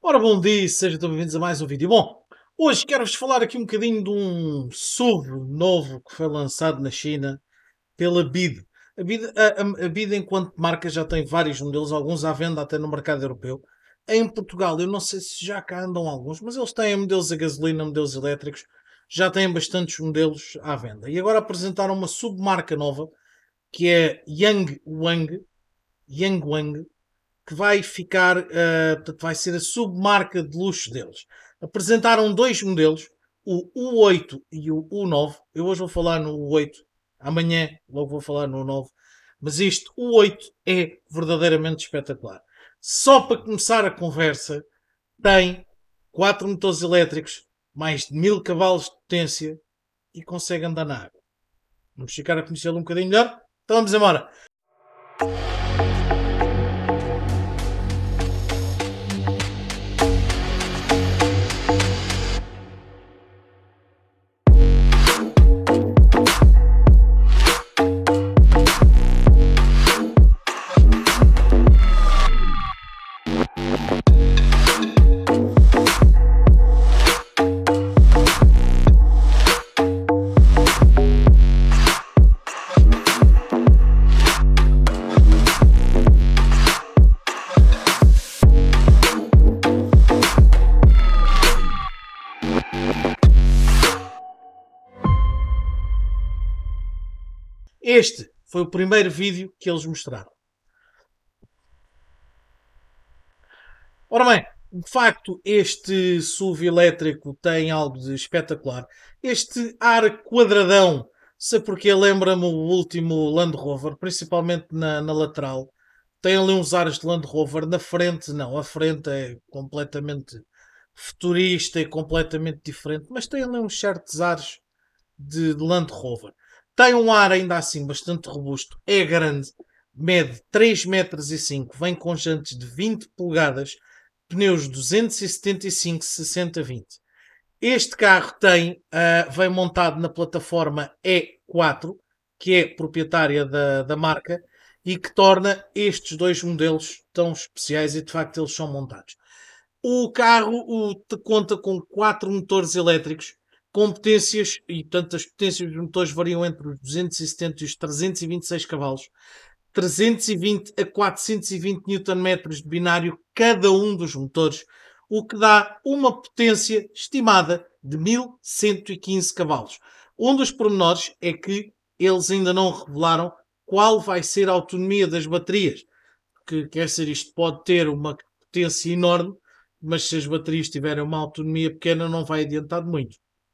Ora, bom dia, sejam bem-vindos a mais um vídeo. Bom, hoje quero-vos falar aqui um bocadinho de um SUV novo que foi lançado na China pela BYD. A BYD, enquanto marca, já tem vários modelos, alguns à venda até no mercado europeu. Em Portugal, eu não sei se já cá andam alguns, mas eles têm modelos a gasolina, modelos elétricos, já têm bastantes modelos à venda. E agora apresentaram uma submarca nova, que é Yangwang, que vai ficar, portanto, vai ser a submarca de luxo deles. Apresentaram dois modelos, o U8 e o U9. Eu hoje vou falar no U8, amanhã logo vou falar no U9. Mas este U8 é verdadeiramente espetacular. Só para começar a conversa, tem 4 motores elétricos, mais de 1000 cavalos de potência e consegue andar na água. Vamos ficar a conhecê-lo um bocadinho melhor? Então vamos embora. Este foi o primeiro vídeo que eles mostraram. Ora bem, de facto, este SUV elétrico tem algo de espetacular. Este ar quadradão, sei porque lembra-me o último Land Rover, principalmente na lateral. Tem ali uns ares de Land Rover, na frente não, a frente é completamente futurista e completamente diferente, mas tem ali uns certos ares de Land Rover. Tem um ar ainda assim bastante robusto, é grande, mede 3,5 metros, vem com jantes de 20 polegadas, pneus 275 60-20. Este carro vem montado na plataforma E4, que é proprietária da marca, e que torna estes dois modelos tão especiais e de facto eles são montados. O carro conta com 4 motores elétricos, com potências, e portanto as potências dos motores variam entre os 270 e os 326 cavalos, 320 a 420 Nm de binário cada um dos motores, o que dá uma potência estimada de 1115 cavalos. Um dos pormenores é que eles ainda não revelaram qual vai ser a autonomia das baterias, que quer dizer, isto pode ter uma potência enorme, mas se as baterias tiverem uma autonomia pequena não vai adiantar muito.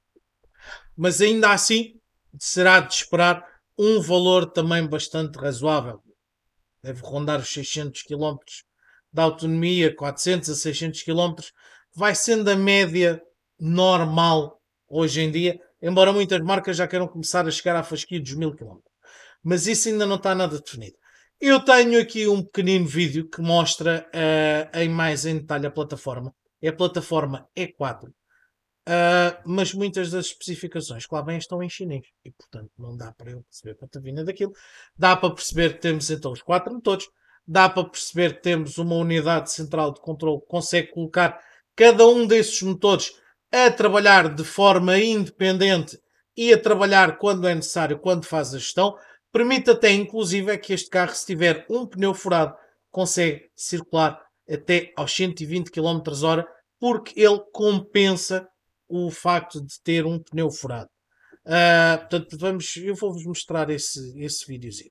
Mas ainda assim será de esperar um valor também bastante razoável. Deve rondar os 600 km de autonomia, 400 a 600 km. Vai sendo a média normal hoje em dia, embora muitas marcas já queiram começar a chegar à fasquia dos 1000 km. Mas isso ainda não está nada definido. Eu tenho aqui um pequenino vídeo que mostra em mais em detalhe a plataforma. É a plataforma E4. Mas muitas das especificações que lá vêm estão em chinês e portanto não dá para eu perceber a patavina daquilo. Dá para perceber que temos então os 4 motores, dá para perceber que temos uma unidade central de controle que consegue colocar cada um desses motores a trabalhar de forma independente e a trabalhar quando é necessário, quando faz a gestão. Permite até inclusive que este carro, se tiver um pneu furado, consegue circular até aos 120 km/h, porque ele compensa o facto de ter um pneu furado. Portanto, eu vou-vos mostrar esse videozinho.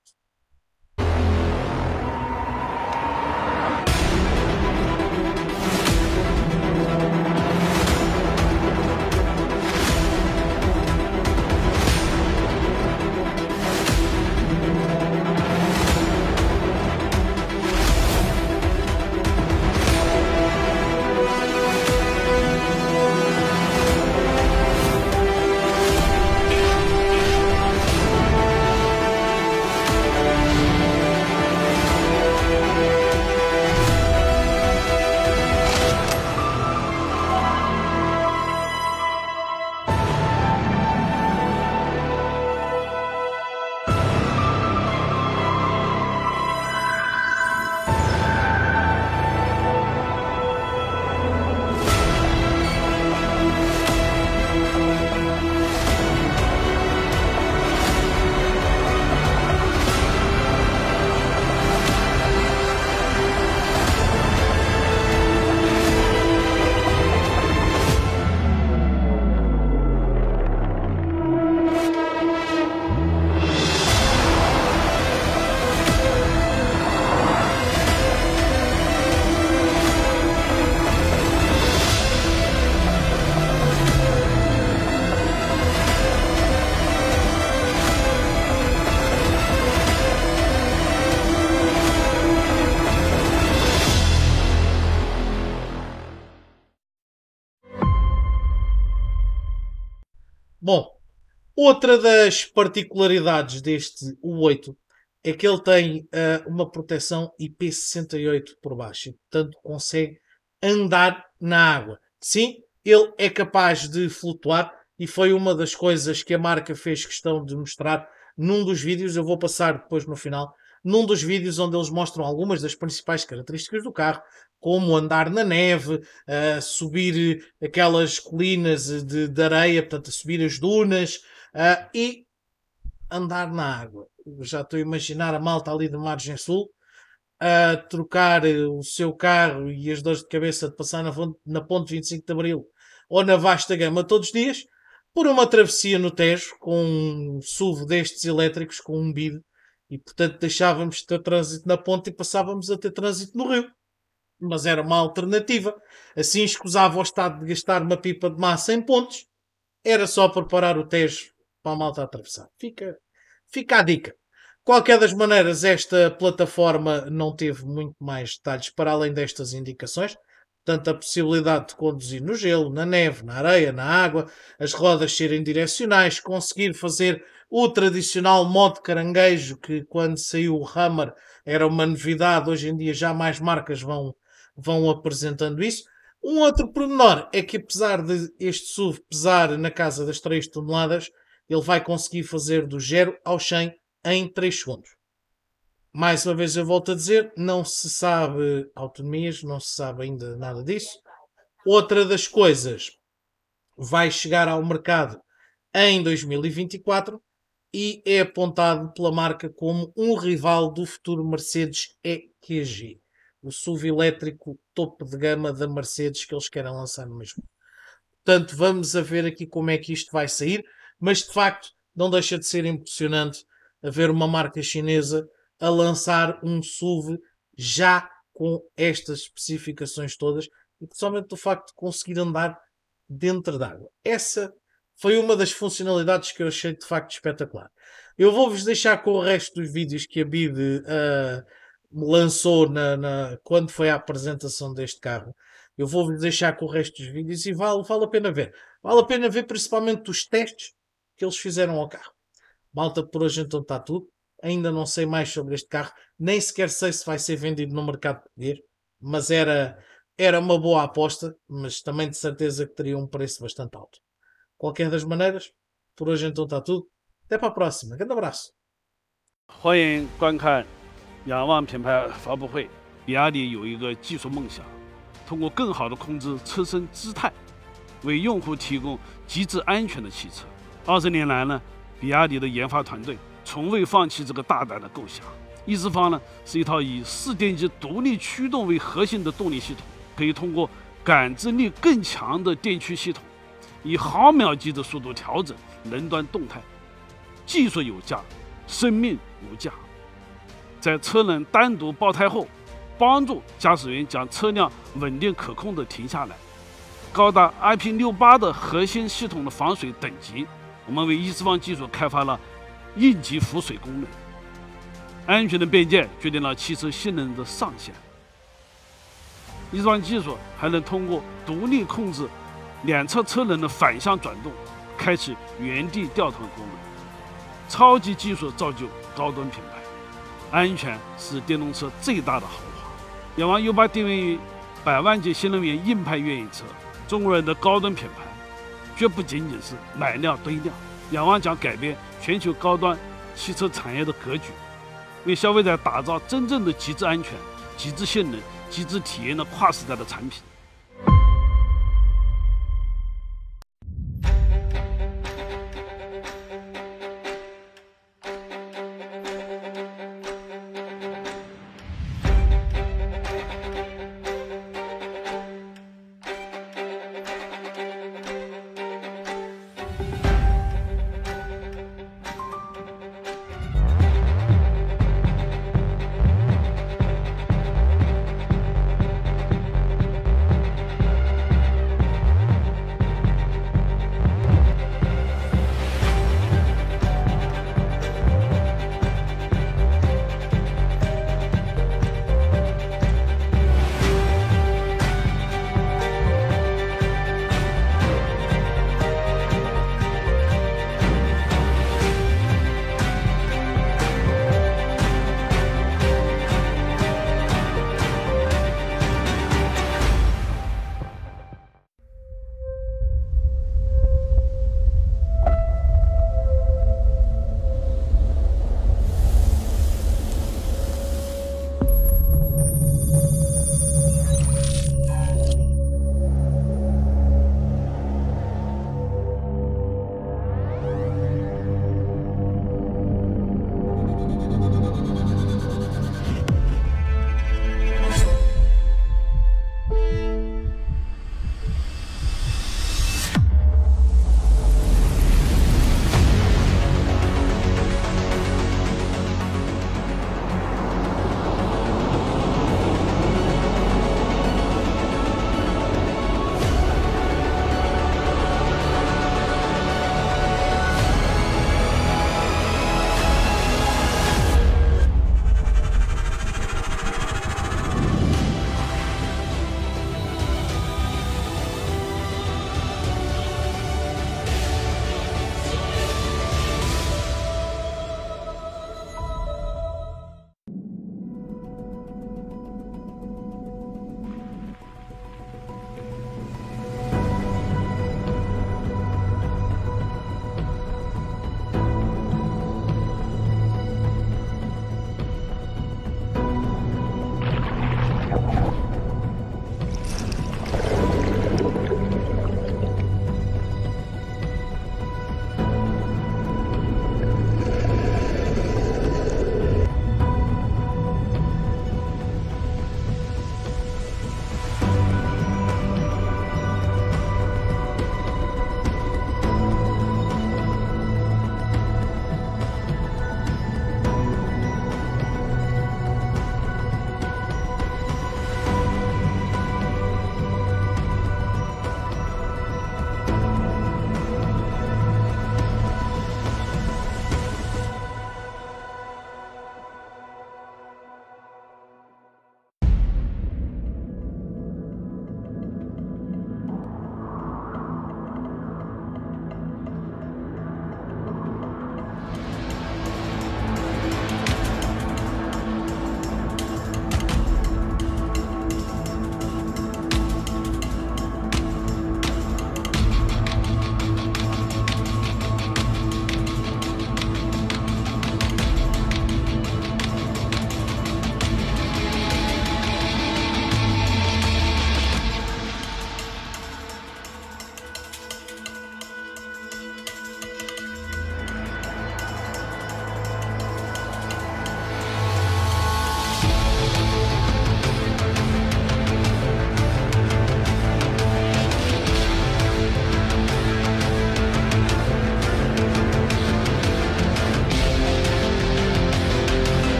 Bom, outra das particularidades deste U8 é que ele tem uma proteção IP68 por baixo e, portanto, consegue andar na água. Sim, ele é capaz de flutuar e foi uma das coisas que a marca fez questão de mostrar num dos vídeos. Eu vou passar depois no final, num dos vídeos onde eles mostram algumas das principais características do carro, como andar na neve, subir aquelas colinas de areia, portanto, a subir as dunas e andar na água. Eu já estou a imaginar a malta ali da Margem Sul a trocar o seu carro e as dores de cabeça de passar na ponte 25 de Abril ou na Vasta Gama todos os dias por uma travessia no Tejo com um SUV destes elétricos com um BID e portanto deixávamos de ter trânsito na ponte e passávamos a ter trânsito no Rio. Mas era uma alternativa. Assim escusava o Estado de gastar uma pipa de massa em pontes. Era só preparar o Tejo para a malta atravessar. Fica a dica. Qualquer das maneiras, esta plataforma não teve muito mais detalhes para além destas indicações. Portanto, a possibilidade de conduzir no gelo, na neve, na areia, na água, as rodas serem direcionais, conseguir fazer o tradicional modo caranguejo, que quando saiu o Hammer era uma novidade, hoje em dia já mais marcas vão apresentando isso. Um outro pormenor é que apesar de este SUV pesar na casa das 3 toneladas, ele vai conseguir fazer do 0 ao 100 em 3 segundos. Mais uma vez eu volto a dizer, não se sabe autonomias, não se sabe ainda nada disso. Outra das coisas, vai chegar ao mercado em 2024 e é apontado pela marca como um rival do futuro Mercedes EQG, o SUV elétrico topo de gama da Mercedes que eles querem lançar no mesmo. Portanto, vamos a ver aqui como é que isto vai sair, mas de facto não deixa de ser impressionante haver uma marca chinesa a lançar um SUV já com estas especificações todas e principalmente o facto de conseguir andar dentro d'água. Essa foi uma das funcionalidades que eu achei de facto espetacular. Eu vou-vos deixar com o resto dos vídeos que a BID lançou quando foi a apresentação deste carro. Eu vou-vos deixar com o resto dos vídeos e vale a pena ver. Vale a pena ver principalmente os testes que eles fizeram ao carro. Malta, por hoje então está tudo. Ainda não sei mais sobre este carro. Nem sequer sei se vai ser vendido no mercado português. Mas era uma boa aposta. Mas também de certeza que teria um preço bastante alto. Qualquer das maneiras, por hoje então está tudo. Até para a próxima. Grande abraço. 欢迎观看仰望品牌发布会。比亚迪有一个技术梦想，通过更好的控制车身姿态，为用户提供极致安全的汽车。20年来呢，比亚迪的研发团队从未放弃这个大胆的构想。一直方呢是一套以4电机独立驱动为核心的动力系统，可以通过感知力更强的电驱系统，以毫秒级的速度调整轮端动态。技术有价，生命无价。在车轮单独爆胎后，帮助驾驶员将车辆稳定可控地停下来。高达 IP68 的核心系统的防水等级，我们为一次方技术开发了应急浮水功能。安全的边界决定了汽车性能的上限。一次方技术还能通过独立控制两侧车轮的反向转动，开启原地掉头功能。超级技术造就高端品牌，安全是电动车最大的豪华。仰望 U8 定位于100万级新能源硬派越野车，中国人的高端品牌，绝不仅仅是买料堆料。仰望将改变全球高端汽车产业的格局，为消费者打造真正的极致安全、极致性能、极致体验的跨时代的产品。